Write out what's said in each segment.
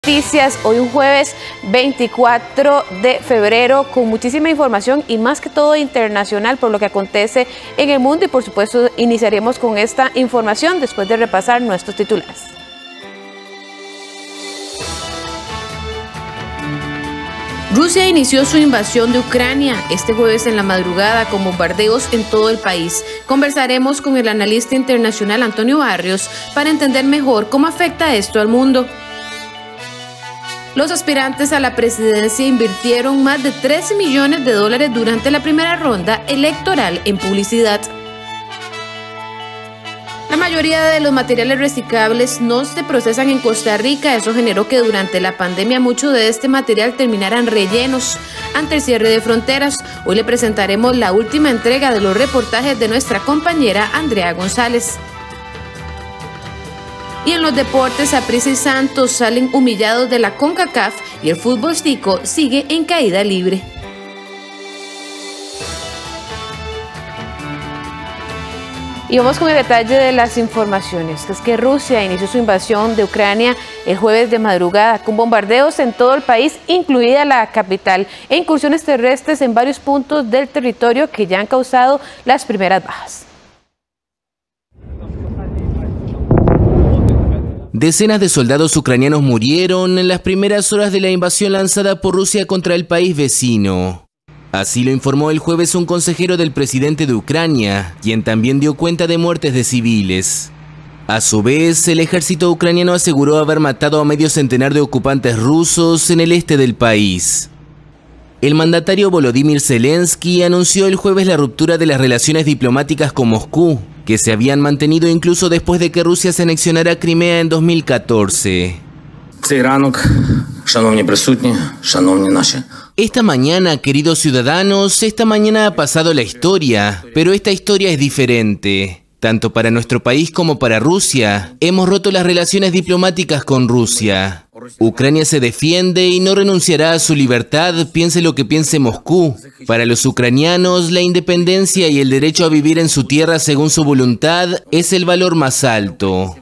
Noticias, hoy un jueves 24 de febrero con muchísima información y más que todo internacional por lo que acontece en el mundo y por supuesto iniciaremos con esta información después de repasar nuestros titulares. Rusia inició su invasión de Ucrania este jueves en la madrugada con bombardeos en todo el país. Conversaremos con el analista internacional Antonio Barrios para entender mejor cómo afecta esto al mundo. Los aspirantes a la presidencia invirtieron más de $13 millones durante la primera ronda electoral en publicidad. La mayoría de los materiales reciclables no se procesan en Costa Rica. Eso generó que durante la pandemia mucho de este material terminaran rellenos ante el cierre de fronteras. Hoy le presentaremos la última entrega de los reportajes de nuestra compañera Andrea González. Y en los deportes, Saprissa y Santos salen humillados de la CONCACAF y el fútbol tico sigue en caída libre. Y vamos con el detalle de las informaciones. Es que Rusia inició su invasión de Ucrania el jueves de madrugada con bombardeos en todo el país, incluida la capital, e incursiones terrestres en varios puntos del territorio que ya han causado las primeras bajas. Decenas de soldados ucranianos murieron en las primeras horas de la invasión lanzada por Rusia contra el país vecino. Así lo informó el jueves un consejero del presidente de Ucrania, quien también dio cuenta de muertes de civiles. A su vez, el ejército ucraniano aseguró haber matado a medio centenar de ocupantes rusos en el este del país. El mandatario Volodymyr Zelensky anunció el jueves la ruptura de las relaciones diplomáticas con Moscú, que se habían mantenido incluso después de que Rusia se anexionara Crimea en 2014. Esta mañana, queridos ciudadanos, esta mañana ha pasado la historia, pero esta historia es diferente. Tanto para nuestro país como para Rusia, hemos roto las relaciones diplomáticas con Rusia. Ucrania se defiende y no renunciará a su libertad, piense lo que piense Moscú. Para los ucranianos, la independencia y el derecho a vivir en su tierra según su voluntad es el valor más alto.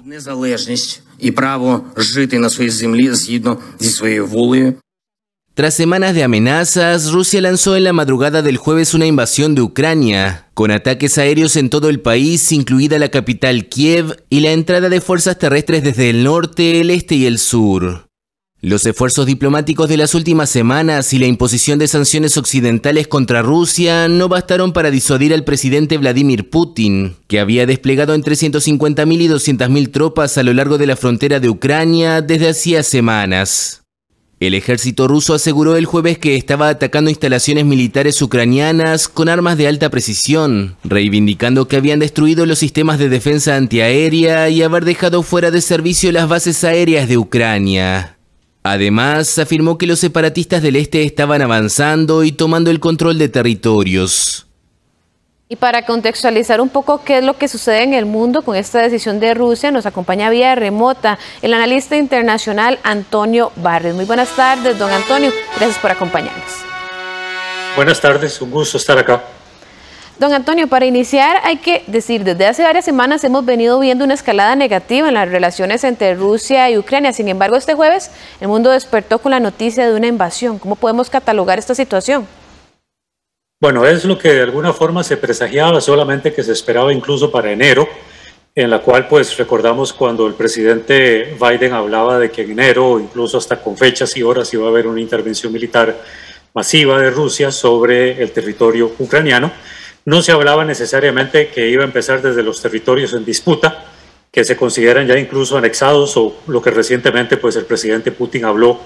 Tras semanas de amenazas, Rusia lanzó en la madrugada del jueves una invasión de Ucrania, con ataques aéreos en todo el país, incluida la capital Kiev, y la entrada de fuerzas terrestres desde el norte, el este y el sur. Los esfuerzos diplomáticos de las últimas semanas y la imposición de sanciones occidentales contra Rusia no bastaron para disuadir al presidente Vladimir Putin, que había desplegado entre 150.000 y 200.000 tropas a lo largo de la frontera de Ucrania desde hacía semanas. El ejército ruso aseguró el jueves que estaba atacando instalaciones militares ucranianas con armas de alta precisión, reivindicando que habían destruido los sistemas de defensa antiaérea y haber dejado fuera de servicio las bases aéreas de Ucrania. Además, afirmó que los separatistas del este estaban avanzando y tomando el control de territorios. Y para contextualizar un poco qué es lo que sucede en el mundo con esta decisión de Rusia, nos acompaña vía remota el analista internacional Antonio Barrios. Muy buenas tardes, don Antonio. Gracias por acompañarnos. Buenas tardes, un gusto estar acá. Don Antonio, para iniciar hay que decir, desde hace varias semanas hemos venido viendo una escalada negativa en las relaciones entre Rusia y Ucrania. Sin embargo, este jueves el mundo despertó con la noticia de una invasión. ¿Cómo podemos catalogar esta situación? Bueno, es lo que de alguna forma se presagiaba, solamente que se esperaba incluso para enero, en la cual pues recordamos cuando el presidente Biden hablaba de que en enero, incluso hasta con fechas y horas, iba a haber una intervención militar masiva de Rusia sobre el territorio ucraniano. No se hablaba necesariamente que iba a empezar desde los territorios en disputa, que se consideran ya incluso anexados, o lo que recientemente pues el presidente Putin habló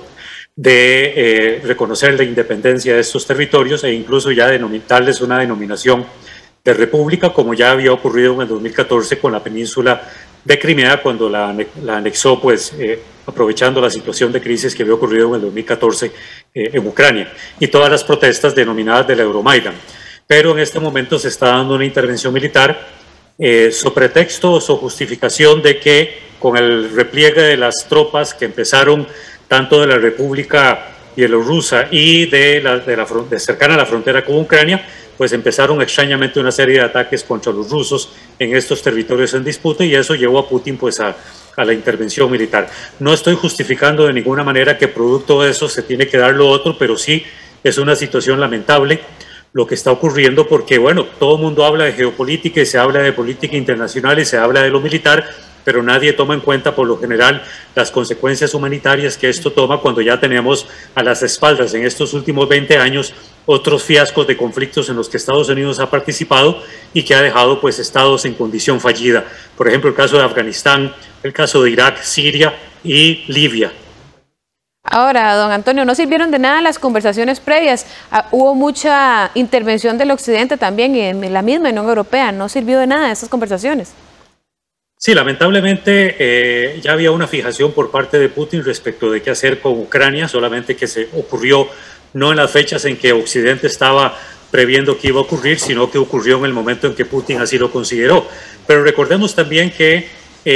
de reconocer la independencia de estos territorios e incluso ya darles una denominación de república, como ya había ocurrido en el 2014 con la península de Crimea, cuando la anexó, pues aprovechando la situación de crisis que había ocurrido en el 2014 en Ucrania, y todas las protestas denominadas del Euromaidan. Pero en este momento se está dando una intervención militar sobre pretexto o su justificación de que con el repliegue de las tropas que empezaron tanto de la República bielorrusa y de cercana a la frontera con Ucrania, pues empezaron extrañamente una serie de ataques contra los rusos en estos territorios en disputa y eso llevó a Putin pues a la intervención militar. No estoy justificando de ninguna manera que producto de eso se tiene que dar lo otro, pero sí es una situación lamentable lo que está ocurriendo porque, bueno, todo el mundo habla de geopolítica y se habla de política internacional y se habla de lo militar, pero nadie toma en cuenta por lo general las consecuencias humanitarias que esto toma cuando ya tenemos a las espaldas en estos últimos 20 años otros fiascos de conflictos en los que Estados Unidos ha participado y que ha dejado pues estados en condición fallida. Por ejemplo, el caso de Afganistán, el caso de Irak, Siria y Libia. Ahora, don Antonio, no sirvieron de nada las conversaciones previas. Hubo mucha intervención del occidente también y en la misma Unión Europea. ¿No sirvió de nada esas conversaciones? Sí, lamentablemente ya había una fijación por parte de Putin respecto de qué hacer con Ucrania, solamente que se ocurrió no en las fechas en que Occidente estaba previendo que iba a ocurrir, sino que ocurrió en el momento en que Putin así lo consideró. Pero recordemos también que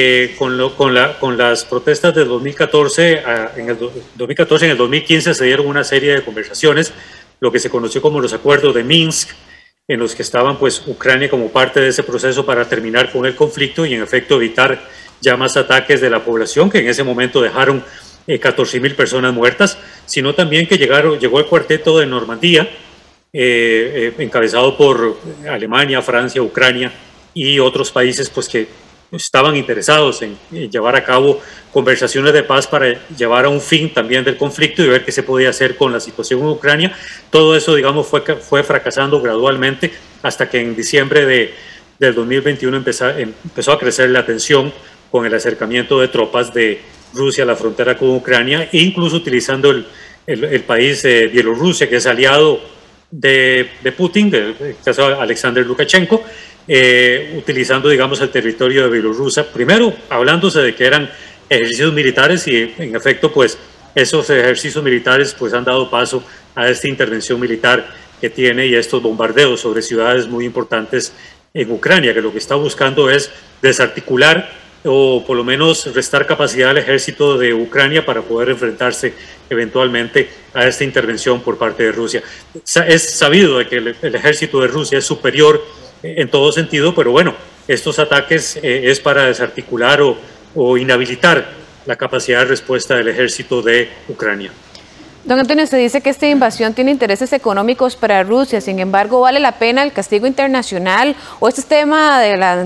con las protestas del 2014, en el 2015 se dieron una serie de conversaciones, lo que se conoció como los acuerdos de Minsk, en los que estaban pues Ucrania como parte de ese proceso para terminar con el conflicto y en efecto evitar ya más ataques de la población, que en ese momento dejaron 14.000 personas muertas, sino también que llegó el cuarteto de Normandía, encabezado por Alemania, Francia, Ucrania y otros países pues que estaban interesados en llevar a cabo conversaciones de paz para llevar a un fin también del conflicto y ver qué se podía hacer con la situación en Ucrania. Todo eso, digamos, fue fracasando gradualmente hasta que en diciembre del 2021 empezó a crecer la tensión con el acercamiento de tropas de Rusia a la frontera con Ucrania e incluso utilizando el país de Bielorrusia, que es aliado de Putin, el caso de Alexander Lukashenko, utilizando, digamos, el territorio de Bielorrusia, primero hablándose de que eran ejercicios militares y en efecto pues esos ejercicios militares pues han dado paso a esta intervención militar que tiene y a estos bombardeos sobre ciudades muy importantes en Ucrania, que lo que está buscando es desarticular o por lo menos restar capacidad al ejército de Ucrania para poder enfrentarse eventualmente a esta intervención por parte de Rusia. Es sabido de que el ejército de Rusia es superior en todo sentido, pero bueno, estos ataques es para desarticular o inhabilitar la capacidad de respuesta del ejército de Ucrania. Don Antonio, usted dice que esta invasión tiene intereses económicos para Rusia, sin embargo, ¿vale la pena el castigo internacional? ¿O este tema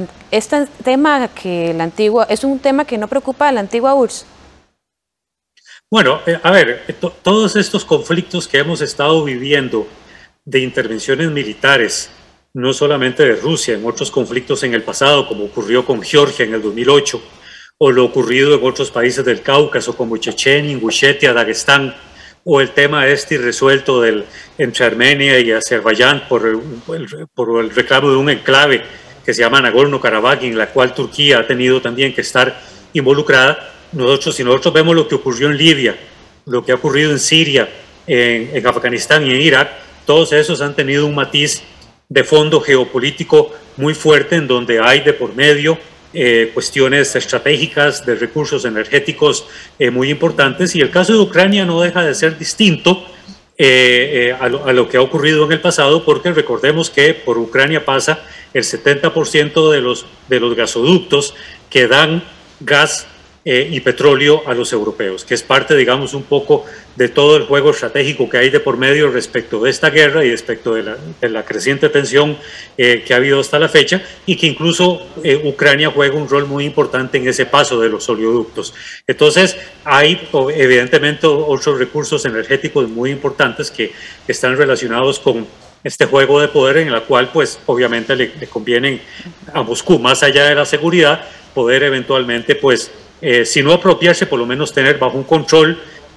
que la antigua, es un tema que no preocupa a la antigua URSS? Bueno, a ver, todos estos conflictos que hemos estado viviendo de intervenciones militares, no solamente de Rusia, en otros conflictos en el pasado, como ocurrió con Georgia en el 2008, o lo ocurrido en otros países del Cáucaso, como Chechenia, Ingushetia, Dagestán, o el tema irresuelto entre Armenia y Azerbaiyán por el reclamo de un enclave que se llama Nagorno-Karabaj, en la cual Turquía ha tenido también que estar involucrada. Si nosotros vemos lo que ocurrió en Libia, lo que ha ocurrido en Siria, en Afganistán y en Irak, todos esos han tenido un matiz de fondo geopolítico muy fuerte en donde hay de por medio cuestiones estratégicas de recursos energéticos muy importantes y el caso de Ucrania no deja de ser distinto a lo que ha ocurrido en el pasado porque recordemos que por Ucrania pasa el 70% de los gasoductos que dan gas y petróleo a los europeos, que es parte, digamos, un poco de todo el juego estratégico que hay de por medio respecto de esta guerra y respecto de la creciente tensión que ha habido hasta la fecha y que incluso Ucrania juega un rol muy importante en ese paso de los oleoductos. Entonces, hay evidentemente otros recursos energéticos muy importantes que están relacionados con este juego de poder en el cual, pues, obviamente le conviene a Moscú, más allá de la seguridad, poder eventualmente, pues, si no apropiarse, por lo menos tener bajo un control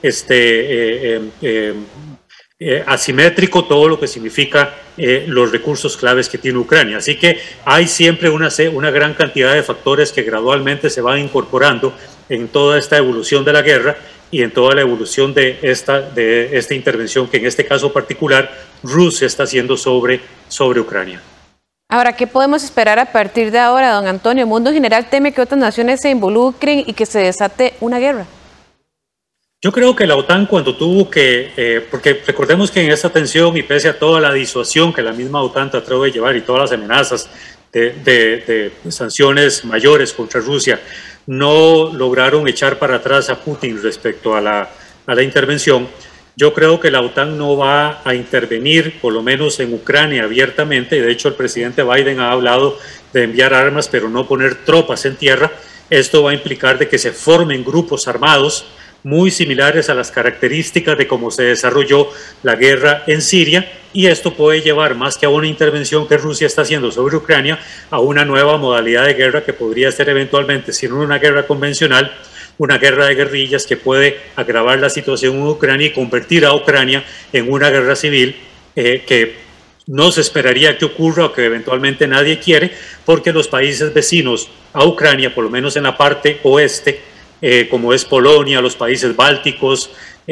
asimétrico todo lo que significa los recursos claves que tiene Ucrania. Así que hay siempre una gran cantidad de factores que gradualmente se van incorporando en toda esta evolución de la guerra y en toda la evolución de esta intervención que en este caso particular Rusia está haciendo sobre Ucrania. Ahora, ¿qué podemos esperar a partir de ahora, don Antonio? El mundo en general teme que otras naciones se involucren y que se desate una guerra. Yo creo que la OTAN cuando tuvo que, porque recordemos que en esta tensión y pese a toda la disuasión que la misma OTAN trató de llevar y todas las amenazas de sanciones mayores contra Rusia, no lograron echar para atrás a Putin respecto a la intervención. Yo creo que la OTAN no va a intervenir, por lo menos en Ucrania, abiertamente. De hecho, el presidente Biden ha hablado de enviar armas, pero no poner tropas en tierra. Esto va a implicar de que se formen grupos armados muy similares a las características de cómo se desarrolló la guerra en Siria, y esto puede llevar, más que a una intervención que Rusia está haciendo sobre Ucrania, a una nueva modalidad de guerra que podría ser eventualmente, si no una guerra convencional, una guerra de guerrillas que puede agravar la situación en Ucrania y convertir a Ucrania en una guerra civil que no se esperaría que ocurra o que eventualmente nadie quiere, porque los países vecinos a Ucrania, por lo menos en la parte oeste, como es Polonia, los países bálticos,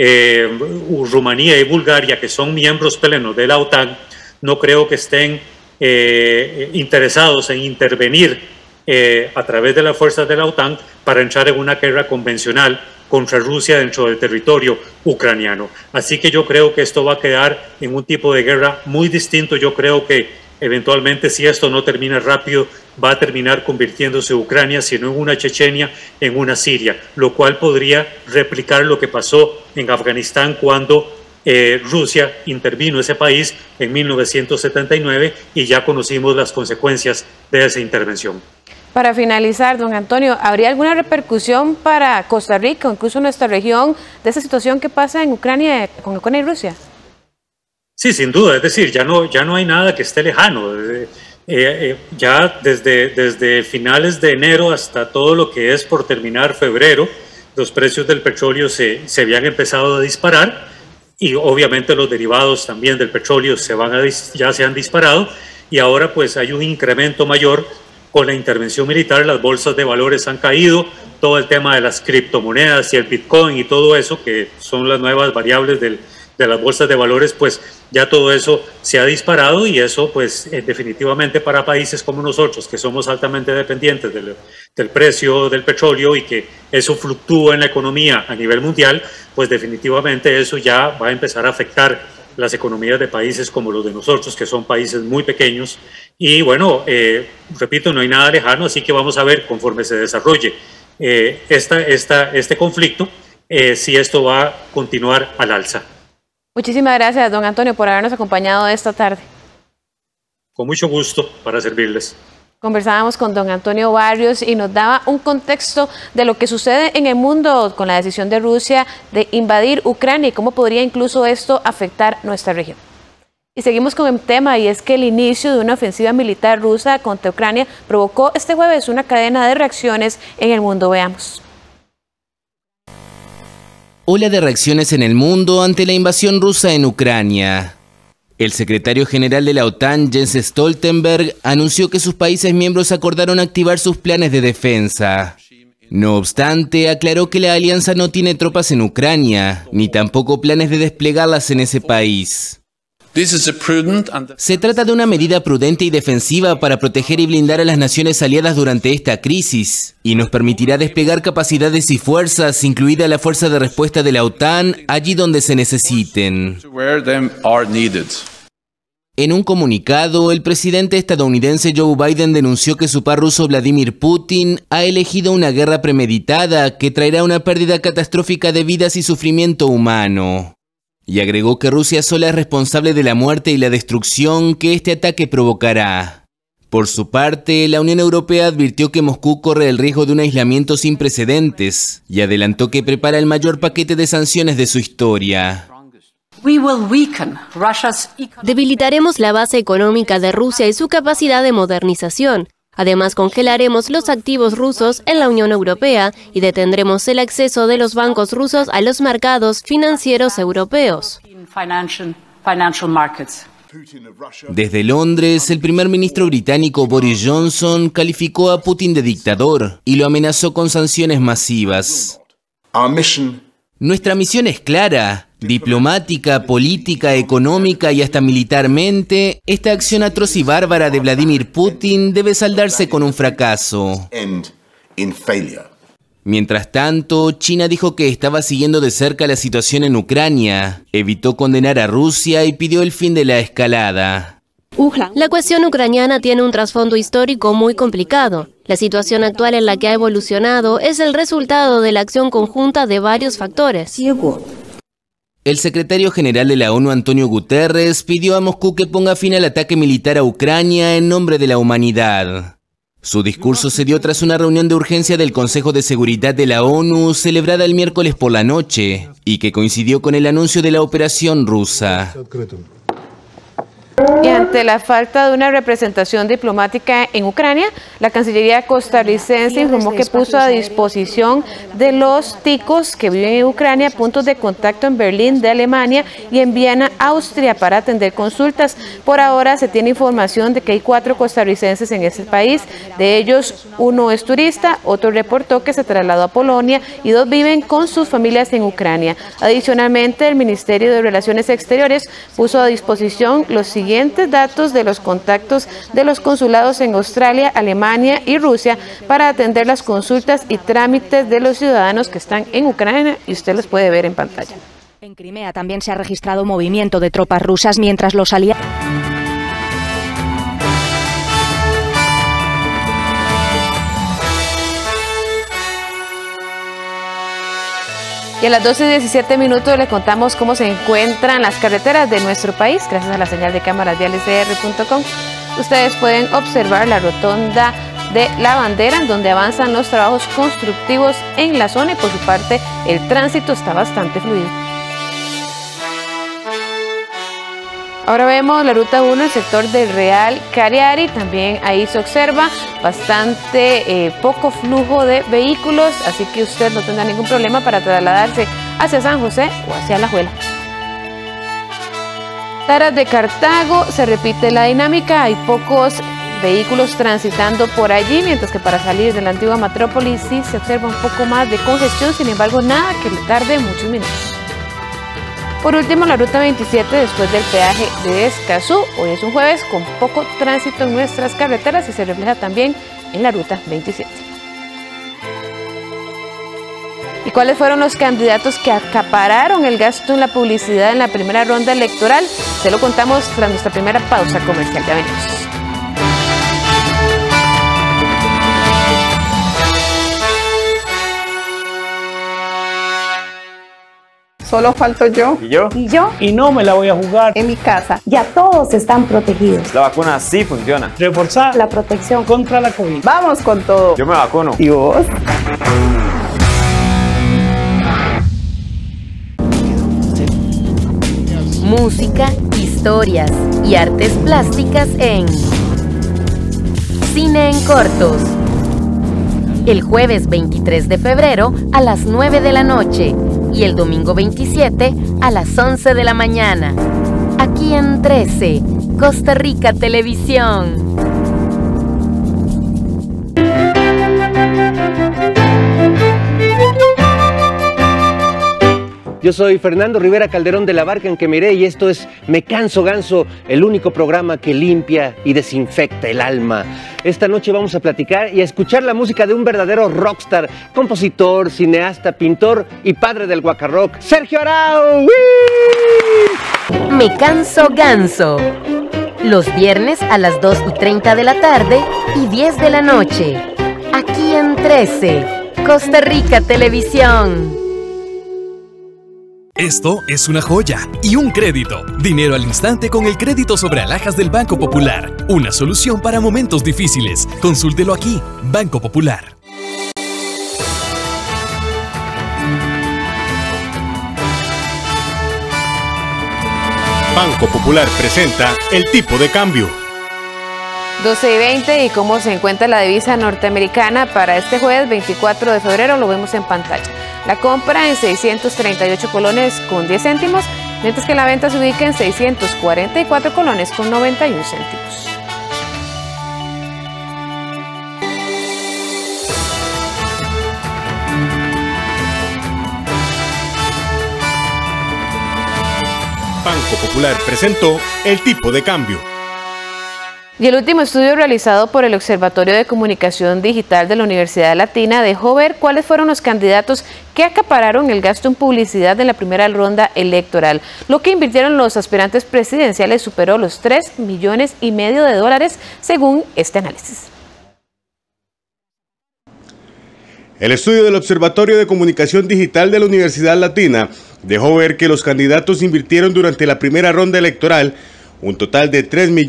Rumanía y Bulgaria, que son miembros plenos de la OTAN, no creo que estén interesados en intervenir a través de las fuerzas de la OTAN para entrar en una guerra convencional contra Rusia dentro del territorio ucraniano. Así que yo creo que esto va a quedar en un tipo de guerra muy distinto. Yo creo que eventualmente, si esto no termina rápido, va a terminar convirtiéndose Ucrania, si no en una Chechenia, en una Siria, lo cual podría replicar lo que pasó en Afganistán cuando Rusia intervino ese país en 1979 y ya conocimos las consecuencias de esa intervención. Para finalizar, don Antonio, ¿habría alguna repercusión para Costa Rica o incluso nuestra región de esa situación que pasa en Ucrania con Ucrania y Rusia? Sí, sin duda, es decir, ya no hay nada que esté lejano. Ya desde finales de enero hasta todo lo que es por terminar febrero, los precios del petróleo se habían empezado a disparar y obviamente los derivados también del petróleo ya se han disparado, y ahora pues hay un incremento mayor con la intervención militar. Las bolsas de valores han caído, todo el tema de las criptomonedas y el Bitcoin y todo eso, que son las nuevas variables de las bolsas de valores, pues ya todo eso se ha disparado, y eso pues definitivamente para países como nosotros, que somos altamente dependientes del precio del petróleo y que eso fluctúa en la economía a nivel mundial, pues definitivamente eso ya va a empezar a afectar las economías de países como los de nosotros, que son países muy pequeños. Y bueno, repito, no hay nada lejano, así que vamos a ver conforme se desarrolle este conflicto, si esto va a continuar al alza. Muchísimas gracias, don Antonio, por habernos acompañado esta tarde. Con mucho gusto, para servirles. Conversábamos con don Antonio Barrios y nos daba un contexto de lo que sucede en el mundo con la decisión de Rusia de invadir Ucrania y cómo podría incluso esto afectar nuestra región. Y seguimos con el tema, y es que el inicio de una ofensiva militar rusa contra Ucrania provocó este jueves una cadena de reacciones en el mundo. Veamos. Ola de reacciones en el mundo ante la invasión rusa en Ucrania. El secretario general de la OTAN, Jens Stoltenberg, anunció que sus países miembros acordaron activar sus planes de defensa. No obstante, aclaró que la alianza no tiene tropas en Ucrania, ni tampoco planes de desplegarlas en ese país. Se trata de una medida prudente y defensiva para proteger y blindar a las naciones aliadas durante esta crisis, y nos permitirá desplegar capacidades y fuerzas, incluida la fuerza de respuesta de la OTAN, allí donde se necesiten. En un comunicado, el presidente estadounidense Joe Biden denunció que su par ruso Vladimir Putin ha elegido una guerra premeditada que traerá una pérdida catastrófica de vidas y sufrimiento humano. Y agregó que Rusia sola es responsable de la muerte y la destrucción que este ataque provocará. Por su parte, la Unión Europea advirtió que Moscú corre el riesgo de un aislamiento sin precedentes y adelantó que prepara el mayor paquete de sanciones de su historia. Debilitaremos la base económica de Rusia y su capacidad de modernización. Además, congelaremos los activos rusos en la Unión Europea y detendremos el acceso de los bancos rusos a los mercados financieros europeos. Desde Londres, el primer ministro británico Boris Johnson calificó a Putin de dictador y lo amenazó con sanciones masivas. Nuestra misión es clara: diplomática, política, económica y hasta militarmente, esta acción atroz y bárbara de Vladimir Putin debe saldarse con un fracaso. Mientras tanto, China dijo que estaba siguiendo de cerca la situación en Ucrania, evitó condenar a Rusia y pidió el fin de la escalada. La cuestión ucraniana tiene un trasfondo histórico muy complicado. La situación actual en la que ha evolucionado es el resultado de la acción conjunta de varios factores. El secretario general de la ONU, Antonio Guterres, pidió a Moscú que ponga fin al ataque militar a Ucrania en nombre de la humanidad. Su discurso se dio tras una reunión de urgencia del Consejo de Seguridad de la ONU celebrada el miércoles por la noche y que coincidió con el anuncio de la operación rusa. Y ante la falta de una representación diplomática en Ucrania, la Cancillería costarricense informó que puso a disposición de los ticos que viven en Ucrania puntos de contacto en Berlín de Alemania y en Viena, Austria, para atender consultas. Por ahora se tiene información de que hay 4 costarricenses en ese país. De ellos, 1 es turista, otro reportó que se trasladó a Polonia y 2 viven con sus familias en Ucrania. Adicionalmente, el Ministerio de Relaciones Exteriores puso a disposición los siguientes datos de los contactos de los consulados en Australia, Alemania y Rusia para atender las consultas y trámites de los ciudadanos que están en Ucrania, y usted los puede ver en pantalla. En Crimea también se ha registrado movimiento de tropas rusas mientras los aliados... Y a las 12:17 le contamos cómo se encuentran las carreteras de nuestro país. Gracias a la señal de cámaras viales DR.com. Ustedes pueden observar la rotonda de La Bandera, en donde avanzan los trabajos constructivos en la zona, y por su parte el tránsito está bastante fluido. Ahora vemos la ruta 1, el sector del Real Cariari. También ahí se observa bastante poco flujo de vehículos, así que usted no tendrá ningún problema para trasladarse hacia San José o hacia Alajuela. Taras de Cartago, se repite la dinámica, hay pocos vehículos transitando por allí, mientras que para salir de la antigua metrópolis sí se observa un poco más de congestión, sin embargo nada que le tarde muchos minutos. Por último, la ruta 27 después del peaje de Escazú. Hoy es un jueves con poco tránsito en nuestras carreteras y se refleja también en la ruta 27. ¿Y cuáles fueron los candidatos que acapararon el gasto en la publicidad en la primera ronda electoral? Se lo contamos tras nuestra primera pausa comercial. Ya venimos. Solo falto yo. ¿Y yo? ¿Y yo? Y no me la voy a jugar. En mi casa ya todos están protegidos. La vacuna sí funciona. Reforzar la protección Contra la COVID. Vamos con todo. Yo me vacuno. ¿Y vos? Música, historias y artes plásticas en Cine en Cortos. El jueves 23 de febrero a las 9 de la noche y el domingo 27 a las 11 de la mañana. Aquí en 13, Costa Rica Televisión. Yo soy Fernando Rivera Calderón de la Barca en Quemiré y esto es Me Canso Ganso, el único programa que limpia y desinfecta el alma. Esta noche vamos a platicar y a escuchar la música de un verdadero rockstar, compositor, cineasta, pintor y padre del guacarrock, Sergio Arau. ¡Wii! Me Canso Ganso. Los viernes a las 2:30 de la tarde y 10 de la noche. Aquí en 13, Costa Rica Televisión. Esto es una joya y un crédito. Dinero al instante con el crédito sobre alhajas del Banco Popular. Una solución para momentos difíciles. Consúltelo aquí, Banco Popular. Banco Popular presenta el tipo de cambio. 12:20, y cómo se encuentra la divisa norteamericana para este jueves 24 de febrero lo vemos en pantalla. La compra en 638 colones con 10 céntimos, mientras que la venta se ubica en 644 colones con 91 céntimos. Banco Popular presentó el tipo de cambio. Y el último estudio realizado por el Observatorio de Comunicación Digital de la Universidad Latina dejó ver cuáles fueron los candidatos que acapararon el gasto en publicidad de la primera ronda electoral. Lo que invirtieron los aspirantes presidenciales superó los $3,5 millones de dólares, según este análisis. El estudio del Observatorio de Comunicación Digital de la Universidad Latina dejó ver que los candidatos invirtieron durante la primera ronda electoral un total de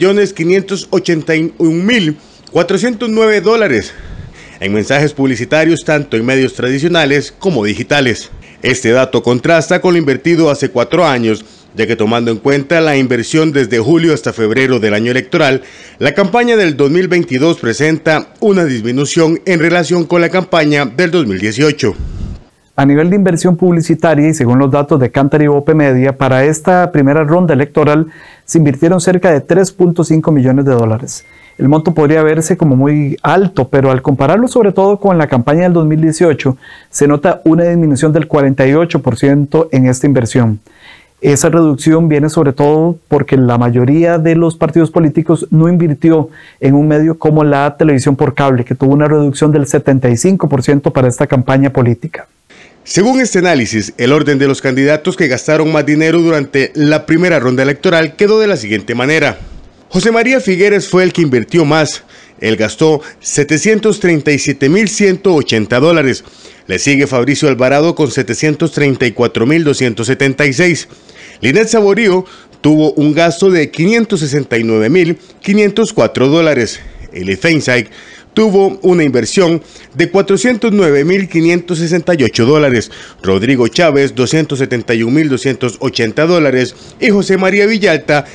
$3.581.409 en mensajes publicitarios tanto en medios tradicionales como digitales. Este dato contrasta con lo invertido hace 4 años, ya que tomando en cuenta la inversión desde julio hasta febrero del año electoral, la campaña del 2022 presenta una disminución en relación con la campaña del 2018. A nivel de inversión publicitaria y según los datos de Kantar y OPmedia, para esta primera ronda electoral se invirtieron cerca de $3.5 millones de dólares. El monto podría verse como muy alto, pero al compararlo sobre todo con la campaña del 2018, se nota una disminución del 48% en esta inversión. Esa reducción viene sobre todo porque la mayoría de los partidos políticos no invirtió en un medio como la televisión por cable, que tuvo una reducción del 75% para esta campaña política. Según este análisis, el orden de los candidatos que gastaron más dinero durante la primera ronda electoral quedó de la siguiente manera. José María Figueres fue el que invirtió más. Él gastó $737.180. Le sigue Fabricio Alvarado con $734.276. Linet Saborío tuvo un gasto de $569.504. Eli Feinsaig tuvo una inversión de $409.568, Rodrigo Chávez $271.280 y José María Villalta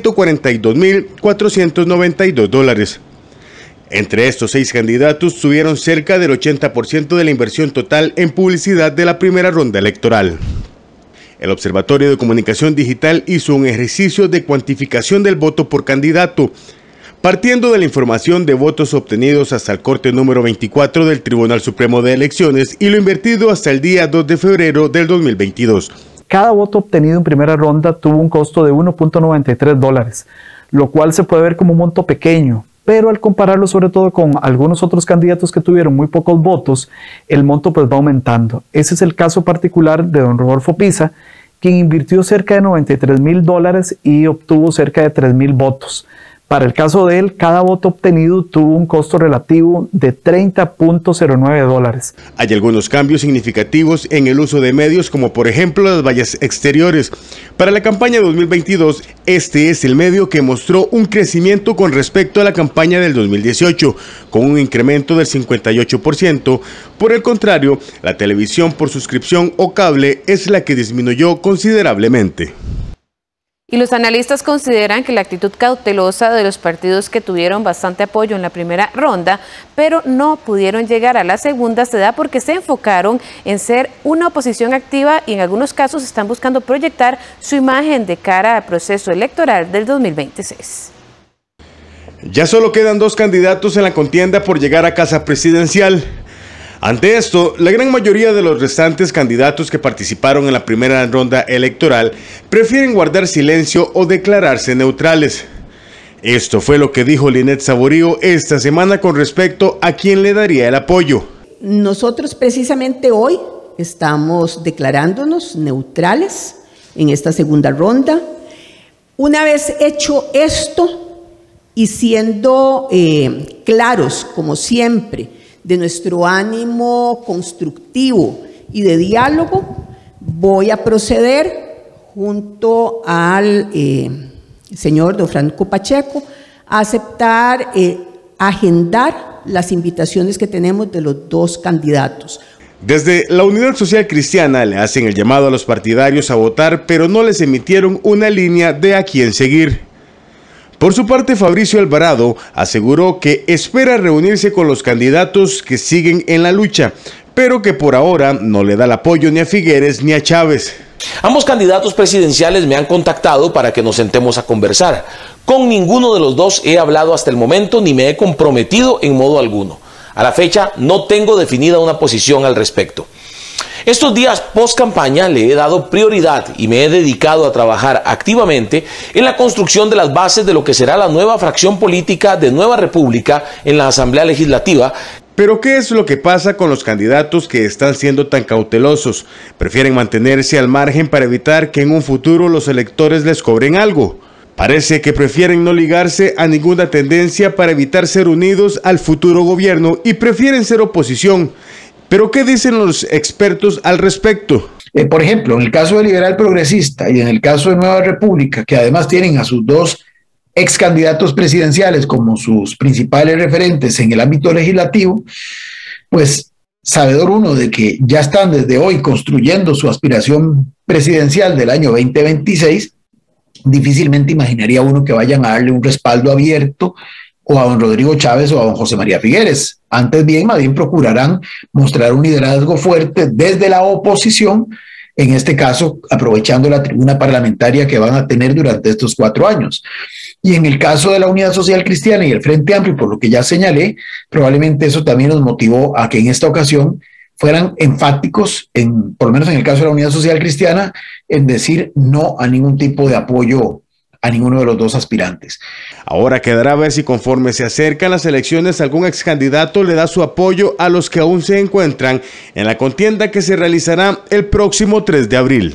$142.492. Entre estos 6 candidatos tuvieron cerca del 80% de la inversión total en publicidad de la primera ronda electoral. El Observatorio de Comunicación Digital hizo un ejercicio de cuantificación del voto por candidato, partiendo de la información de votos obtenidos hasta el corte número 24 del Tribunal Supremo de Elecciones y lo invertido hasta el día 2 de febrero del 2022. Cada voto obtenido en primera ronda tuvo un costo de $1.93, lo cual se puede ver como un monto pequeño, pero al compararlo sobre todo con algunos otros candidatos que tuvieron muy pocos votos, el monto pues va aumentando. Ese es el caso particular de don Rodolfo Pisa, quien invirtió cerca de $93.000 y obtuvo cerca de 3.000 votos. Para el caso de él, cada voto obtenido tuvo un costo relativo de $30.09. Hay algunos cambios significativos en el uso de medios, como por ejemplo las vallas exteriores. Para la campaña 2022, este es el medio que mostró un crecimiento con respecto a la campaña del 2018, con un incremento del 58%. Por el contrario, la televisión por suscripción o cable es la que disminuyó considerablemente. Y los analistas consideran que la actitud cautelosa de los partidos que tuvieron bastante apoyo en la primera ronda, pero no pudieron llegar a la segunda, se da porque se enfocaron en ser una oposición activa y en algunos casos están buscando proyectar su imagen de cara al proceso electoral del 2026. Ya solo quedan 2 candidatos en la contienda por llegar a casa presidencial. Ante esto, la gran mayoría de los restantes candidatos que participaron en la primera ronda electoral prefieren guardar silencio o declararse neutrales. Esto fue lo que dijo Linet Saborío esta semana con respecto a quién le daría el apoyo. Nosotros precisamente hoy estamos declarándonos neutrales en esta segunda ronda. Una vez hecho esto y siendo claros, como siempre, de nuestro ánimo constructivo y de diálogo, voy a proceder junto al señor don Franco Pacheco a aceptar, agendar las invitaciones que tenemos de los 2 candidatos. Desde la Unidad Social Cristiana le hacen el llamado a los partidarios a votar, pero no les emitieron una línea de a quién seguir. Por su parte, Fabricio Alvarado aseguró que espera reunirse con los candidatos que siguen en la lucha, pero que por ahora no le da el apoyo ni a Figueres ni a Chávez. Ambos candidatos presidenciales me han contactado para que nos sentemos a conversar. Con ninguno de los 2 he hablado hasta el momento ni me he comprometido en modo alguno. A la fecha no tengo definida una posición al respecto. Estos días post campaña le he dado prioridad y me he dedicado a trabajar activamente en la construcción de las bases de lo que será la nueva fracción política de Nueva República en la Asamblea Legislativa. Pero ¿qué es lo que pasa con los candidatos que están siendo tan cautelosos? Prefieren mantenerse al margen para evitar que en un futuro los electores les cobren algo. Parece que prefieren no ligarse a ninguna tendencia para evitar ser unidos al futuro gobierno y prefieren ser oposición. ¿Pero qué dicen los expertos al respecto? Por ejemplo, en el caso de Liberal Progresista y en el caso de Nueva República, que además tienen a sus dos ex candidatos presidenciales como sus principales referentes en el ámbito legislativo, pues sabedor uno de que ya están desde hoy construyendo su aspiración presidencial del año 2026, difícilmente imaginaría uno que vayan a darle un respaldo abierto o a don Rodrigo Chávez o a don José María Figueres. Antes bien, más bien procurarán mostrar un liderazgo fuerte desde la oposición, en este caso aprovechando la tribuna parlamentaria que van a tener durante estos 4 años. Y en el caso de la Unidad Social Cristiana y el Frente Amplio, por lo que ya señalé, probablemente eso también nos motivó a que en esta ocasión fueran enfáticos, por lo menos en el caso de la Unidad Social Cristiana, en decir no a ningún tipo de apoyo a ninguno de los dos aspirantes. Ahora quedará a ver si conforme se acercan las elecciones algún ex candidato le da su apoyo a los que aún se encuentran en la contienda que se realizará el próximo 3 de abril.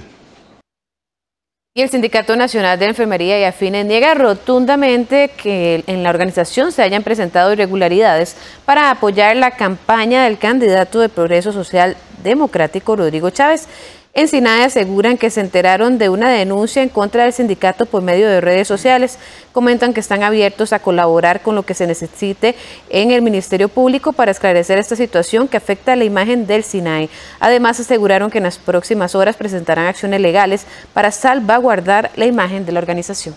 Y el Sindicato Nacional de Enfermería y Afines niega rotundamente que en la organización se hayan presentado irregularidades para apoyar la campaña del candidato de Progreso Social Democrático Rodrigo Chávez. En SINAE aseguran que se enteraron de una denuncia en contra del sindicato por medio de redes sociales. Comentan que están abiertos a colaborar con lo que se necesite en el Ministerio Público para esclarecer esta situación que afecta a la imagen del SINAE. Además, aseguraron que en las próximas horas presentarán acciones legales para salvaguardar la imagen de la organización.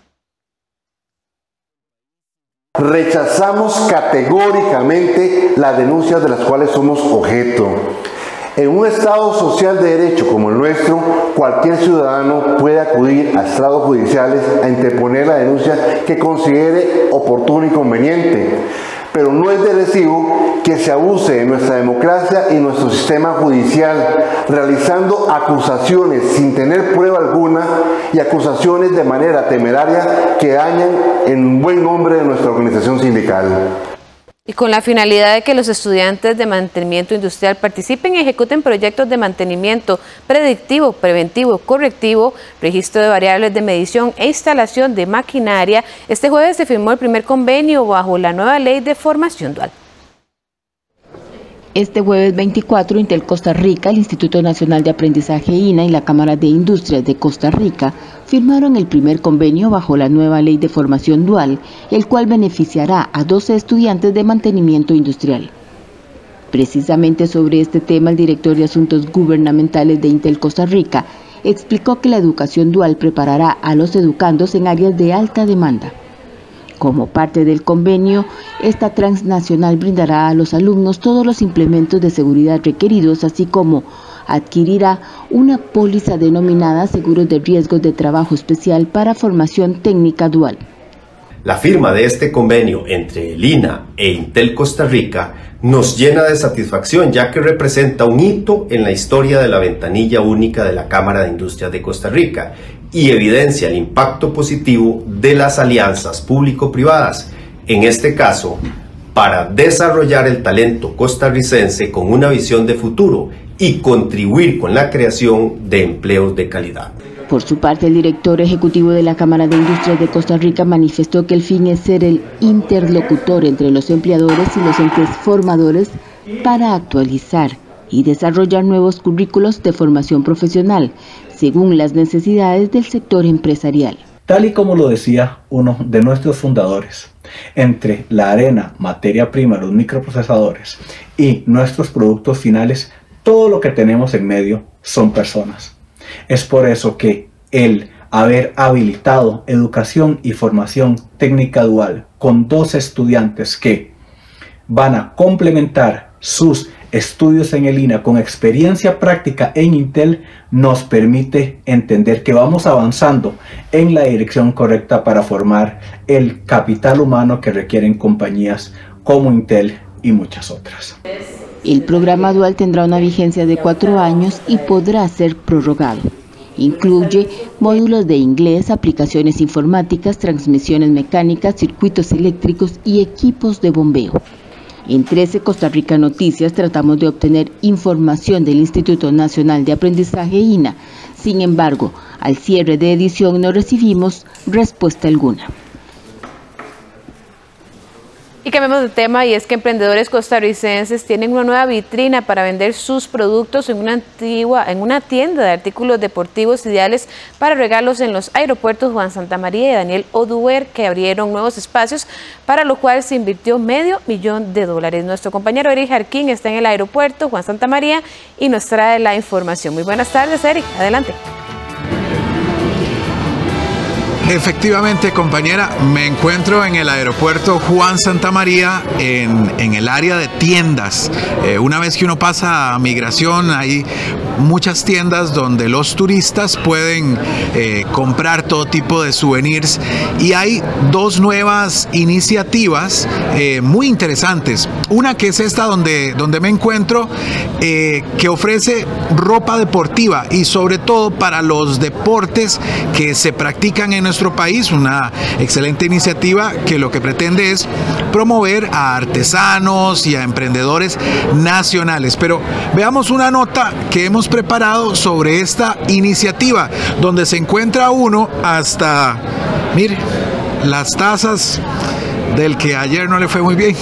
Rechazamos categóricamente las denuncias de las cuales somos objeto. En un Estado social de derecho como el nuestro, cualquier ciudadano puede acudir a estrados judiciales a interponer la denuncia que considere oportuno y conveniente. Pero no es de recibo que se abuse de nuestra democracia y nuestro sistema judicial, realizando acusaciones sin tener prueba alguna y acusaciones de manera temeraria que dañan en buen nombre de nuestra organización sindical. Y con la finalidad de que los estudiantes de mantenimiento industrial participen y ejecuten proyectos de mantenimiento predictivo, preventivo, correctivo, registro de variables de medición e instalación de maquinaria, este jueves se firmó el primer convenio bajo la nueva ley de formación dual. Este jueves 24, Intel Costa Rica, el Instituto Nacional de Aprendizaje INA y la Cámara de Industrias de Costa Rica firmaron el primer convenio bajo la nueva ley de formación dual, el cual beneficiará a 12 estudiantes de mantenimiento industrial. Precisamente sobre este tema, el director de Asuntos Gubernamentales de Intel Costa Rica explicó que la educación dual preparará a los educandos en áreas de alta demanda. Como parte del convenio, esta transnacional brindará a los alumnos todos los implementos de seguridad requeridos, así como adquirirá una póliza denominada Seguros de Riesgos de Trabajo Especial para Formación Técnica Dual. La firma de este convenio entre el INA e Intel Costa Rica nos llena de satisfacción, ya que representa un hito en la historia de la ventanilla única de la Cámara de Industrias de Costa Rica y evidencia el impacto positivo de las alianzas público-privadas, en este caso, para desarrollar el talento costarricense con una visión de futuro y contribuir con la creación de empleos de calidad. Por su parte, el director ejecutivo de la Cámara de Industrias de Costa Rica manifestó que el fin es ser el interlocutor entre los empleadores y los entes formadores para actualizar y desarrollar nuevos currículos de formación profesional, según las necesidades del sector empresarial. Tal y como lo decía uno de nuestros fundadores, entre la arena, materia prima, los microprocesadores y nuestros productos finales, todo lo que tenemos en medio son personas. Es por eso que el haber habilitado educación y formación técnica dual con 2 estudiantes que van a complementar sus estudios en el INA con experiencia práctica en Intel nos permite entender que vamos avanzando en la dirección correcta para formar el capital humano que requieren compañías como Intel y muchas otras. El programa dual tendrá una vigencia de 4 años y podrá ser prorrogado. Incluye módulos de inglés, aplicaciones informáticas, transmisiones mecánicas, circuitos eléctricos y equipos de bombeo. En 13 Costa Rica Noticias tratamos de obtener información del Instituto Nacional de Aprendizaje INA. Sin embargo, al cierre de edición no recibimos respuesta alguna. Y cambiamos de tema, y es que emprendedores costarricenses tienen una nueva vitrina para vender sus productos en una tienda de artículos deportivos ideales para regalos en los aeropuertos Juan Santamaría y Daniel Oduber, que abrieron nuevos espacios, para lo cual se invirtió $500,000. Nuestro compañero Eric Jarquín está en el aeropuerto Juan Santamaría y nos trae la información. Muy buenas tardes, Eric, adelante. Efectivamente, compañera, me encuentro en el aeropuerto Juan Santamaría, en el área de tiendas. Una vez que uno pasa a migración, hay muchas tiendas donde los turistas pueden comprar todo tipo de souvenirs, y hay dos nuevas iniciativas muy interesantes. Una que es esta donde me encuentro, que ofrece ropa deportiva y sobre todo para los deportes que se practican en nuestro país. Una excelente iniciativa que lo que pretende es promover a artesanos y a emprendedores nacionales. Pero veamos una nota que hemos preparado sobre esta iniciativa, donde se encuentra uno hasta, mire, las tazas del que ayer no le fue muy bien.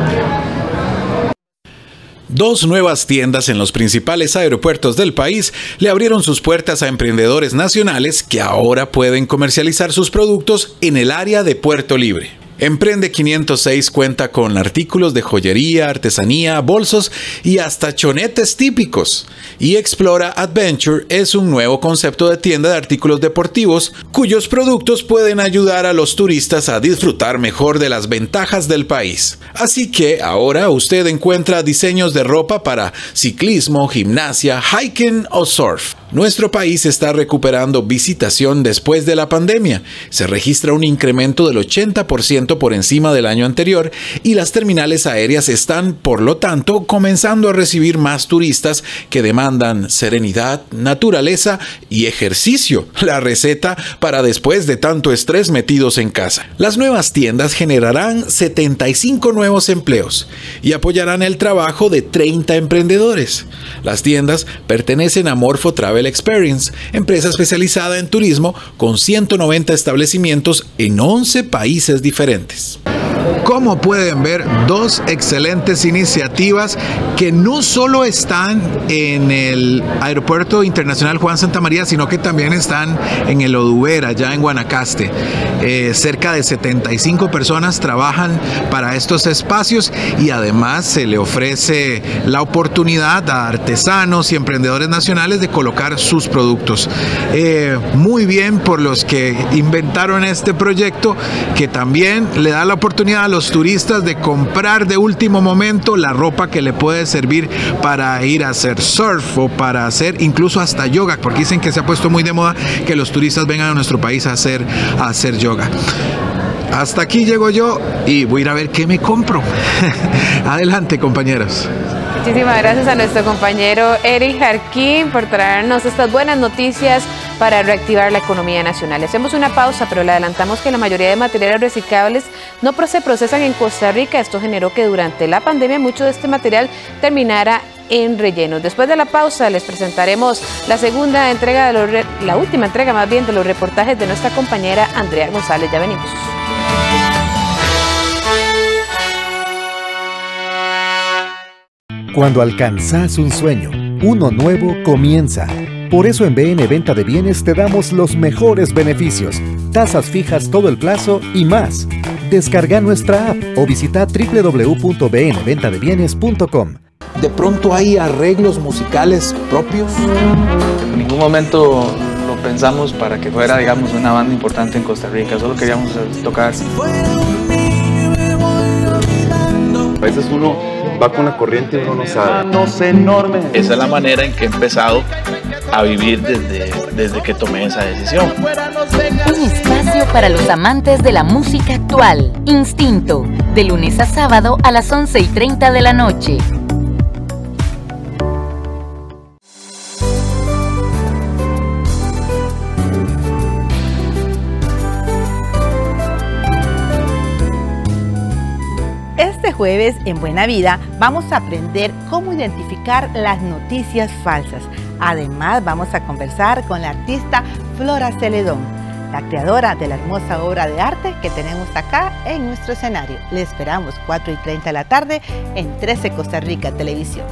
Dos nuevas tiendas en los principales aeropuertos del país le abrieron sus puertas a emprendedores nacionales que ahora pueden comercializar sus productos en el área de Puerto Libre. Emprende 506 cuenta con artículos de joyería, artesanía, bolsos y hasta chonetes típicos. Y Explora Adventure es un nuevo concepto de tienda de artículos deportivos cuyos productos pueden ayudar a los turistas a disfrutar mejor de las ventajas del país. Así que ahora usted encuentra diseños de ropa para ciclismo, gimnasia, hiking o surf. Nuestro país está recuperando visitación después de la pandemia. Se registra un incremento del 80% por encima del año anterior y las terminales aéreas están, por lo tanto, comenzando a recibir más turistas que demandan serenidad, naturaleza y ejercicio. La receta para después de tanto estrés metidos en casa. Las nuevas tiendas generarán 75 nuevos empleos y apoyarán el trabajo de 30 emprendedores. Las tiendas pertenecen a Morpho Travel Experience, empresa especializada en turismo con 190 establecimientos en 11 países diferentes. Como pueden ver, dos excelentes iniciativas que no solo están en el Aeropuerto Internacional Juan Santamaría, sino que también están en el Oduber, allá en Guanacaste. Cerca de 75 personas trabajan para estos espacios y además se le ofrece la oportunidad a artesanos y emprendedores nacionales de colocar sus productos. Muy bien por los que inventaron este proyecto, que también le da la oportunidad a los turistas de comprar de último momento la ropa que le puede servir para ir a hacer surf o para hacer incluso hasta yoga, porque dicen que se ha puesto muy de moda que los turistas vengan a nuestro país a hacer yoga. Hasta aquí llego yo y voy a ir a ver qué me compro. Adelante, compañeros. Muchísimas gracias a nuestro compañero Eric Jarquín por traernos estas buenas noticias para reactivar la economía nacional. Hacemos una pausa, pero le adelantamos que la mayoría de materiales reciclables no se procesan en Costa Rica. Esto generó que durante la pandemia mucho de este material terminara en rellenos. Después de la pausa les presentaremos la última entrega más bien de los reportajes de nuestra compañera Andrea González. Ya venimos. Cuando alcanzas un sueño, uno nuevo comienza. Por eso en BN Venta de Bienes te damos los mejores beneficios, tasas fijas todo el plazo y más. Descarga nuestra app o visita www.bnventadebienes.com. ¿De pronto hay arreglos musicales propios? En ningún momento lo pensamos para que fuera, digamos, una banda importante en Costa Rica. Solo queríamos tocar. A veces uno va con la corriente y uno no sabe. Esa es la manera en que he empezado a vivir desde que tomé esa decisión. Un espacio para los amantes de la música actual. Instinto, de lunes a sábado a las 11:30 de la noche. jueves en Buena Vida vamos a aprender cómo identificar las noticias falsas. Además vamos a conversar con la artista Flora Celedón, la creadora de la hermosa obra de arte que tenemos acá en nuestro escenario. Le esperamos 4:30 de la tarde en 13 Costa Rica Televisión.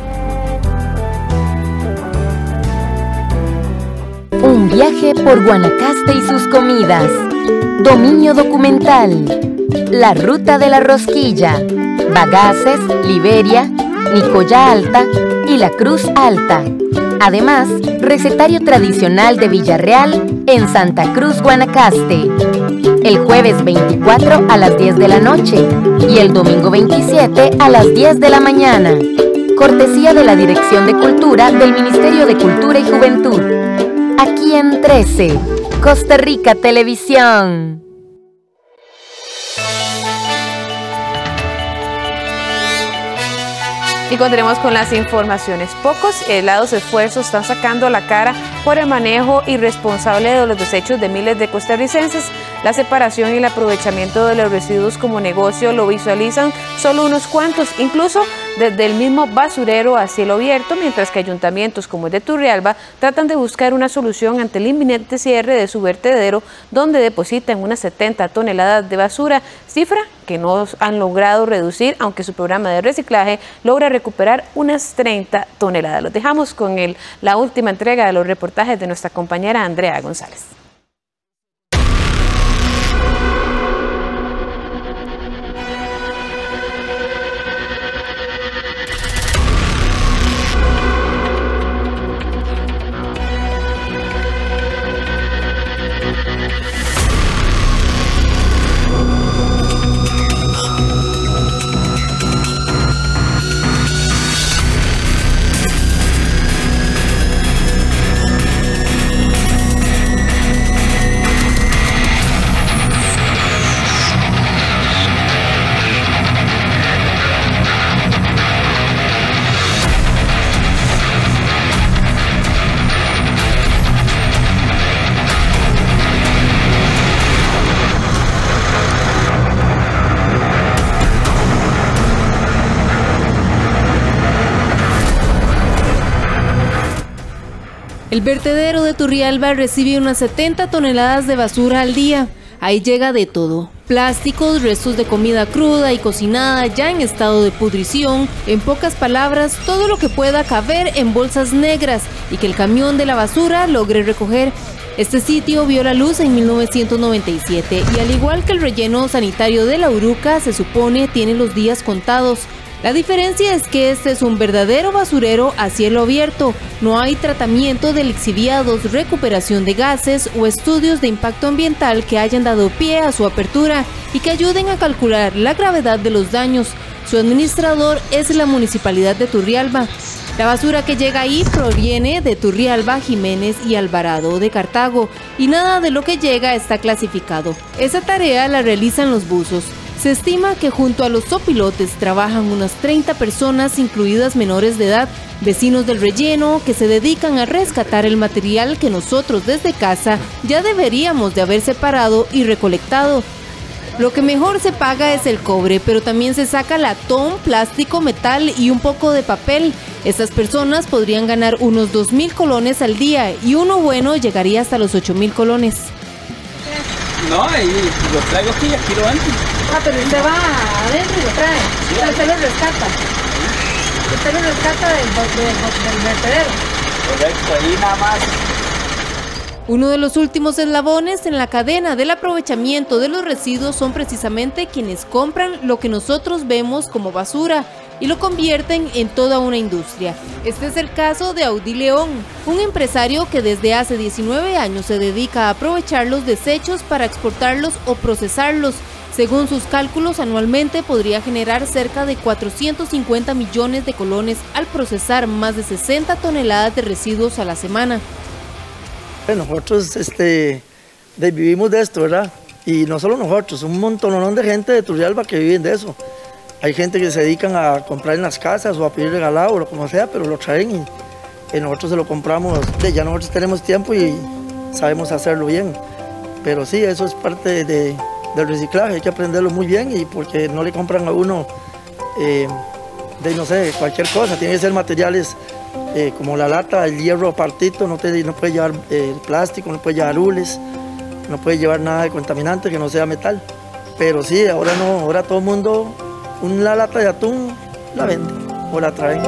Un viaje por Guanacaste y sus comidas. Dominio documental. La ruta de la rosquilla. Bagaces, Liberia, Nicoya Alta y la Cruz Alta. Además, recetario tradicional de Villarreal en Santa Cruz, Guanacaste. El jueves 24 a las 10 de la noche y el domingo 27 a las 10 de la mañana. Cortesía de la Dirección de Cultura del Ministerio de Cultura y Juventud. Aquí en 13, Costa Rica Televisión. Y continuemos con las informaciones. Pocos y aislados esfuerzos están sacando la cara por el manejo irresponsable de los desechos de miles de costarricenses. La separación y el aprovechamiento de los residuos como negocio lo visualizan solo unos cuantos, incluso desde el mismo basurero a cielo abierto, mientras que ayuntamientos como el de Turrialba tratan de buscar una solución ante el inminente cierre de su vertedero, donde depositan unas 70 toneladas de basura, cifra que no han logrado reducir, aunque su programa de reciclaje logra recuperar unas 30 toneladas. Los dejamos con la última entrega de los reportajes de nuestra compañera Andrea González. El vertedero de Turrialba recibe unas 70 toneladas de basura al día. Ahí llega de todo: plásticos, restos de comida cruda y cocinada ya en estado de pudrición. En pocas palabras, todo lo que pueda caber en bolsas negras y que el camión de la basura logre recoger. Este sitio vio la luz en 1997 y al igual que el relleno sanitario de La Uruca, se supone tiene los días contados. La diferencia es que este es un verdadero basurero a cielo abierto. No hay tratamiento de lixiviados, recuperación de gases o estudios de impacto ambiental que hayan dado pie a su apertura y que ayuden a calcular la gravedad de los daños. Su administrador es la Municipalidad de Turrialba. La basura que llega ahí proviene de Turrialba, Jiménez y Alvarado de Cartago, y nada de lo que llega está clasificado. Esa tarea la realizan los buzos. Se estima que junto a los zopilotes trabajan unas 30 personas, incluidas menores de edad, vecinos del relleno, que se dedican a rescatar el material que nosotros desde casa ya deberíamos de haber separado y recolectado. Lo que mejor se paga es el cobre, pero también se saca latón, plástico, metal y un poco de papel. Estas personas podrían ganar unos 2.000 colones al día y uno bueno llegaría hasta los 8.000 colones. No, y los traigo aquí lo antes. Ah, pero usted va adentro y lo trae. Sí, usted lo rescata. Usted lo rescata del vertedero. Correcto, ahí nada más. Uno de los últimos eslabones en la cadena del aprovechamiento de los residuos son precisamente quienes compran lo que nosotros vemos como basura y lo convierten en toda una industria. Este es el caso de Audi León, un empresario que desde hace 19 años se dedica a aprovechar los desechos para exportarlos o procesarlos. Según sus cálculos, anualmente podría generar cerca de 450 millones de colones al procesar más de 60 toneladas de residuos a la semana. Nosotros vivimos de esto, ¿verdad? Y no solo nosotros, un montón de gente de Turrialba que viven de eso. Hay gente que se dedican a comprar en las casas o a pedir regalado o lo como sea, pero lo traen y nosotros se lo compramos. Ya nosotros tenemos tiempo y sabemos hacerlo bien. Pero sí, eso es parte del reciclaje, hay que aprenderlo muy bien y porque no le compran a uno de no sé, cualquier cosa, tiene que ser materiales como la lata, el hierro partito, no puede llevar el plástico, no puede llevar hules, no puede llevar nada de contaminante que no sea metal. Pero sí, ahora no, ahora todo el mundo una lata de atún la vende o la traen.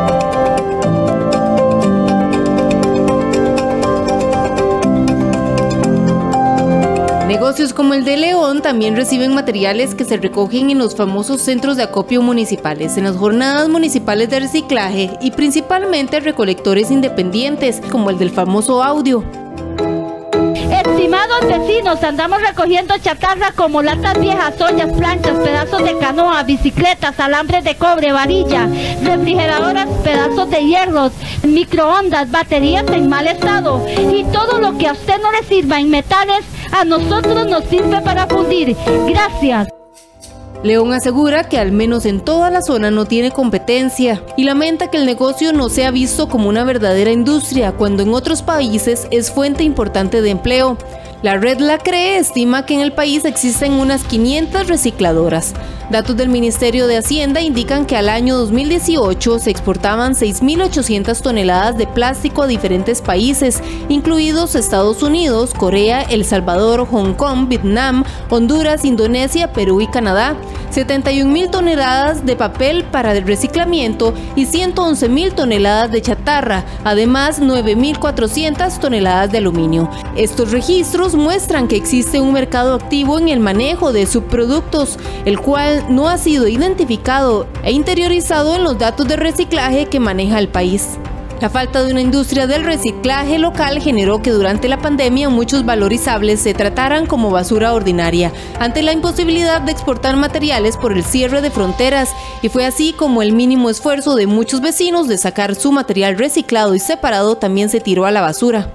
Negocios como el de León también reciben materiales que se recogen en los famosos centros de acopio municipales, en las jornadas municipales de reciclaje y principalmente recolectores independientes, como el del famoso Audio. Estimados vecinos, andamos recogiendo chatarra como latas viejas, ollas, planchas, pedazos de canoa, bicicletas, alambres de cobre, varilla, refrigeradoras, pedazos de hierros, microondas, baterías en mal estado y todo lo que a usted no le sirva en metales, a nosotros nos sirve para fundir. Gracias. León asegura que al menos en toda la zona no tiene competencia y lamenta que el negocio no sea visto como una verdadera industria cuando en otros países es fuente importante de empleo. La red La Cree estima que en el país existen unas 500 recicladoras. Datos del Ministerio de Hacienda indican que al año 2018 se exportaban 6.800 toneladas de plástico a diferentes países, incluidos Estados Unidos, Corea, El Salvador, Hong Kong, Vietnam, Honduras, Indonesia, Perú y Canadá. 71.000 toneladas de papel para el reciclamiento y 111.000 toneladas de chatarra, además 9.400 toneladas de aluminio. Estos registros muestran que existe un mercado activo en el manejo de subproductos, el cual no ha sido identificado e interiorizado en los datos de reciclaje que maneja el país. La falta de una industria del reciclaje local generó que durante la pandemia muchos valorizables se trataran como basura ordinaria, ante la imposibilidad de exportar materiales por el cierre de fronteras, y fue así como el mínimo esfuerzo de muchos vecinos de sacar su material reciclado y separado también se tiró a la basura.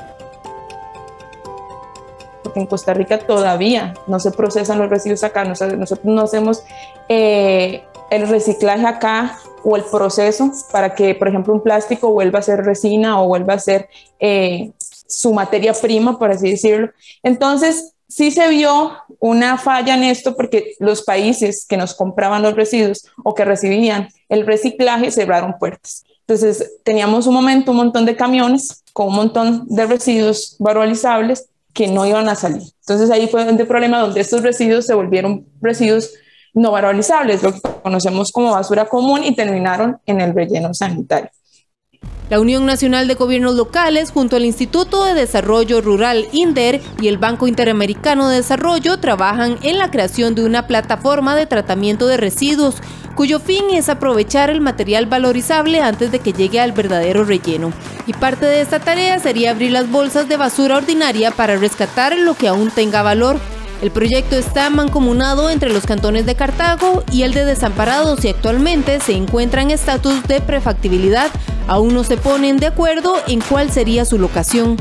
Porque en Costa Rica todavía no se procesan los residuos acá, nosotros no hacemos el reciclaje acá o el proceso para que, por ejemplo, un plástico vuelva a ser resina o vuelva a ser su materia prima, por así decirlo. Entonces, sí se vio una falla en esto porque los países que nos compraban los residuos o que recibían el reciclaje cerraron puertas. Entonces, teníamos un montón de camiones con un montón de residuos valorizables que no iban a salir. Entonces, ahí fue el problema donde estos residuos se volvieron residuos no valorizables, lo que conocemos como basura común, y terminaron en el relleno sanitario. La Unión Nacional de Gobiernos Locales, junto al Instituto de Desarrollo Rural INDER y el Banco Interamericano de Desarrollo, trabajan en la creación de una plataforma de tratamiento de residuos, cuyo fin es aprovechar el material valorizable antes de que llegue al verdadero relleno. Y parte de esta tarea sería abrir las bolsas de basura ordinaria para rescatar lo que aún tenga valor. El proyecto está mancomunado entre los cantones de Cartago y el de Desamparados y actualmente se encuentra en estatus de prefactibilidad. Aún no se ponen de acuerdo en cuál sería su locación.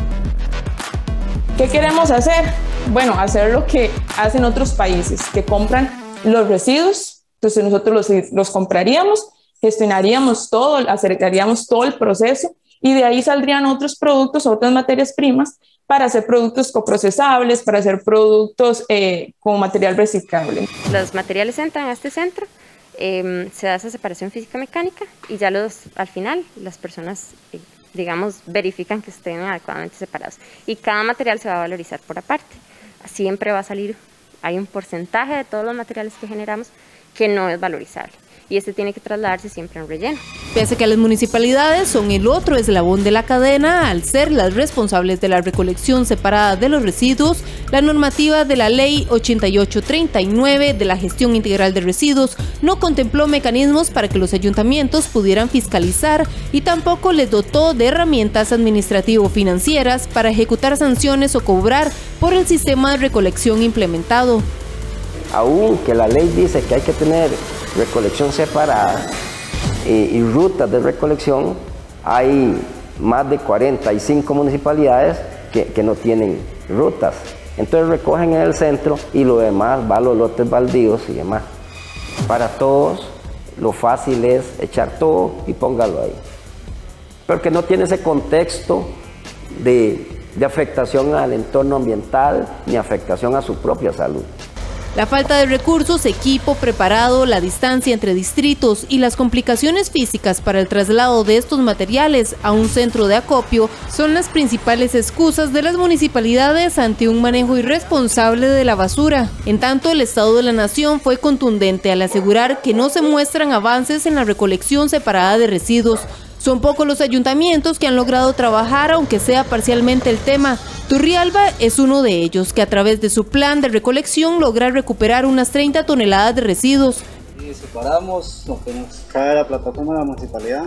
¿Qué queremos hacer? Bueno, hacer lo que hacen otros países, que compran los residuos. Entonces nosotros los compraríamos, gestionaríamos todo, acercaríamos todo el proceso y de ahí saldrían otros productos, otras materias primas para hacer productos coprocesables, para hacer productos con material reciclable. Los materiales entran a este centro, se da esa separación física-mecánica y ya al final las personas, digamos, verifican que estén adecuadamente separados. Y cada material se va a valorizar por aparte. Siempre va a salir, hay un porcentaje de todos los materiales que generamos que no es valorizable. Y este tiene que trasladarse siempre en relleno. Pese a que las municipalidades son el otro eslabón de la cadena, al ser las responsables de la recolección separada de los residuos, la normativa de la Ley 8839 de la Gestión Integral de Residuos no contempló mecanismos para que los ayuntamientos pudieran fiscalizar y tampoco les dotó de herramientas administrativo-financieras para ejecutar sanciones o cobrar por el sistema de recolección implementado. Aunque la ley dice que hay que tener recolección separada y rutas de recolección, hay más de 45 municipalidades que no tienen rutas. Entonces recogen en el centro y lo demás va a los lotes baldíos y demás. Para todos lo fácil es echar todo y póngalo ahí. Pero que no tiene ese contexto de afectación al entorno ambiental ni afectación a su propia salud. La falta de recursos, equipo preparado, la distancia entre distritos y las complicaciones físicas para el traslado de estos materiales a un centro de acopio son las principales excusas de las municipalidades ante un manejo irresponsable de la basura. En tanto, el Estado de la Nación fue contundente al asegurar que no se muestran avances en la recolección separada de residuos. Son pocos los ayuntamientos que han logrado trabajar, aunque sea parcialmente, el tema. Turrialba es uno de ellos, que a través de su plan de recolección logra recuperar unas 30 toneladas de residuos. Y separamos lo que nos trae la plataforma de la municipalidad,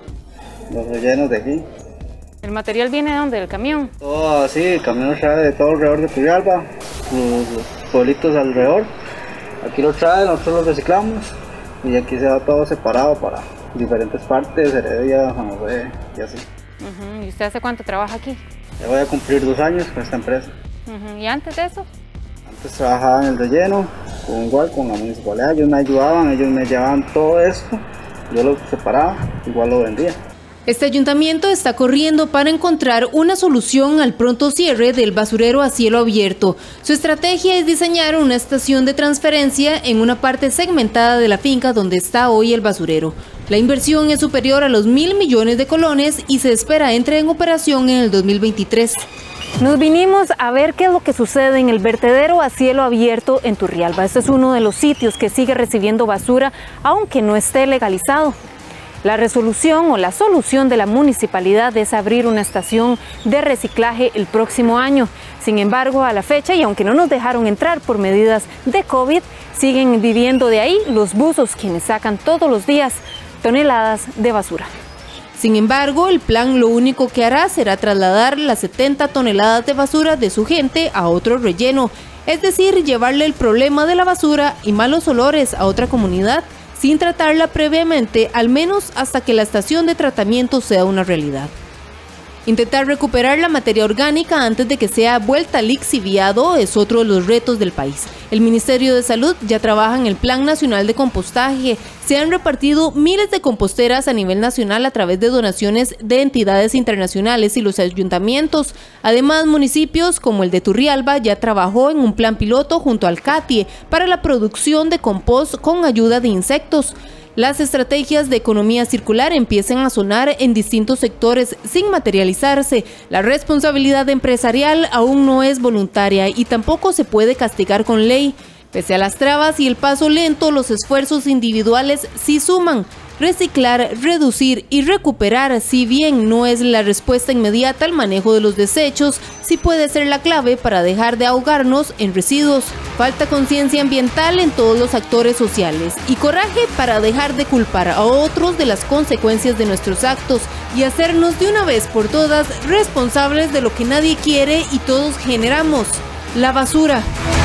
los rellenos de aquí. ¿El material viene de dónde? ¿Del camión? Todo así, el camión lo trae de todo alrededor de Turrialba, los pueblitos alrededor. Aquí lo trae, nosotros lo reciclamos y aquí se va todo separado para diferentes partes, Heredia, San José y así. ¿Y usted hace cuánto trabaja aquí? Ya voy a cumplir 2 años con esta empresa. ¿Y antes de eso? Antes trabajaba en el relleno, igual con la municipalidad, ellos me ayudaban, ellos me llevaban todo esto, yo lo separaba, igual lo vendía. Este ayuntamiento está corriendo para encontrar una solución al pronto cierre del basurero a cielo abierto. Su estrategia es diseñar una estación de transferencia en una parte segmentada de la finca donde está hoy el basurero. La inversión es superior a los 1.000 millones de colones y se espera entre en operación en el 2023. Nos vinimos a ver qué es lo que sucede en el vertedero a cielo abierto en Turrialba. Este es uno de los sitios que sigue recibiendo basura, aunque no esté legalizado. La resolución o la solución de la municipalidad es abrir una estación de reciclaje el próximo año. Sin embargo, a la fecha, y aunque no nos dejaron entrar por medidas de COVID, siguen viviendo de ahí los buzos, quienes sacan todos los días toneladas de basura. Sin embargo, el plan lo único que hará será trasladar las 70 toneladas de basura de su gente a otro relleno, es decir, llevarle el problema de la basura y malos olores a otra comunidad, sin tratarla previamente, al menos hasta que la estación de tratamiento sea una realidad. Intentar recuperar la materia orgánica antes de que sea vuelta lixiviado es otro de los retos del país. El Ministerio de Salud ya trabaja en el Plan Nacional de Compostaje. Se han repartido miles de composteras a nivel nacional a través de donaciones de entidades internacionales y los ayuntamientos. Además, municipios como el de Turrialba ya trabajó en un plan piloto junto al CATIE para la producción de compost con ayuda de insectos. Las estrategias de economía circular empiezan a sonar en distintos sectores sin materializarse. La responsabilidad empresarial aún no es voluntaria y tampoco se puede castigar con ley. Pese a las trabas y el paso lento, los esfuerzos individuales sí suman. Reciclar, reducir y recuperar, si bien no es la respuesta inmediata al manejo de los desechos, sí puede ser la clave para dejar de ahogarnos en residuos. Falta conciencia ambiental en todos los actores sociales y coraje para dejar de culpar a otros de las consecuencias de nuestros actos y hacernos de una vez por todas responsables de lo que nadie quiere y todos generamos: la basura.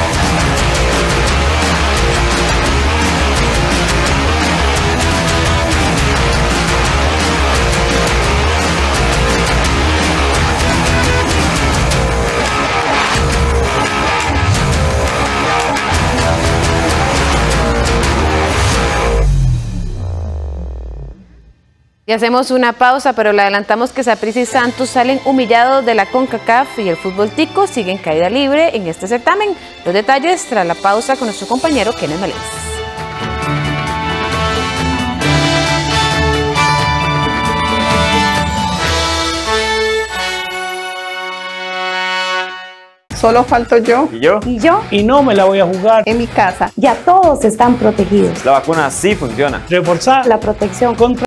Y hacemos una pausa, pero le adelantamos que Saprissa y Santos salen humillados de la CONCACAF y el fútbol tico sigue en caída libre en este certamen. Los detalles tras la pausa con nuestro compañero Kenneth Meléndez. Solo falto yo. ¿Y yo? ¿Y yo? Y no me la voy a jugar. En mi casa ya todos están protegidos. La vacuna sí funciona. Reforzar la protección contra